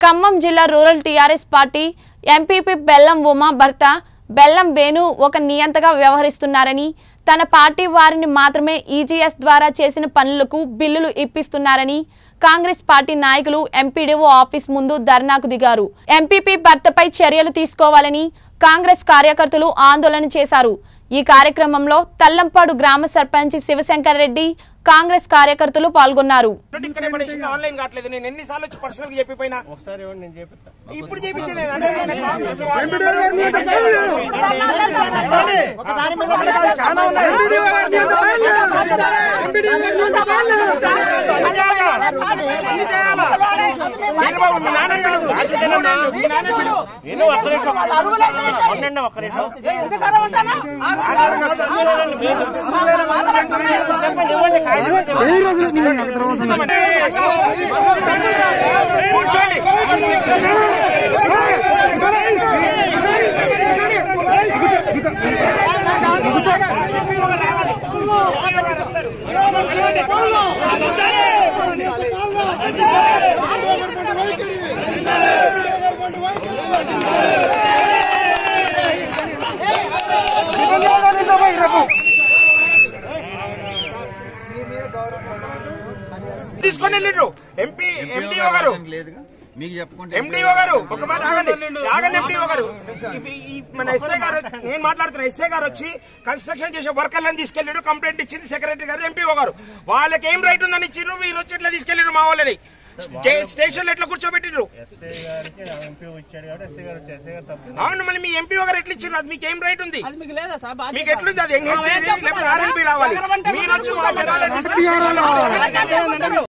ఖమ్మం జిల్లా rural TRS party MPP బెల్లం ఉమా భర్త బెల్లం వేణు ఒక నియంతగా వ్యవహరిస్తున్నారని, తన పార్టీ వారిని మాత్రమే ఈజీఎస్ ద్వారా చేసిన పనులకు బిల్లులు ఇప్పిస్తున్నారని కాంగ్రెస్ పార్టీ నాయకులు ఎంపీడీఓ ఆఫీస్ ముందు ధర్నాకు దిగారు. ఎంపీపీ భర్తపై చర్యలు తీసుకోవాలని కాంగ్రెస్ కార్యకర్తలు ఆందోళన చేశారు. ఈ కార్యక్రమంలో తల్లంపాడు గ్రామ సర్పంచ్ శివశంకర్ రెడ్డి, కాంగ్రెస్ కార్యకర్తలు పాల్గొన్నారు. తీసుకొని ఎంపీఓ గారు ఎంపీఓ గారు ఒక మాట ఆగండి. ఎంపీఓ గారు మన ఎస్ఐ గారు, నేను మాట్లాడుతున్నా, ఎస్ఐ గారు వచ్చి కన్స్ట్రక్షన్ చేసే వర్కర్లను తీసుకెళ్ళాడు, కంప్లైంట్ ఇచ్చింది సెక్రటరీ గారు, ఎంపీఓ గారు. వాళ్ళకి ఏం రైట్ ఉందని ఇచ్చిండ్రు, మీరు వచ్చి ఎట్లా తీసుకెళ్ళారు మా వాళ్ళని స్టేషన్ లో ఎట్లా కూర్చోబెట్టిండ్రు? అవును, మళ్ళీ మీ ఎంపీఓ గారు ఎట్లా ఇచ్చిండ్రు? అది మీకు ఏం రైట్ ఉంది? మీకు ఎట్లుంది? అది ఎంగేజ్ చేయాలి, లేకపోతే ఆర్ఎంపీ రావాలి. మీరు వచ్చి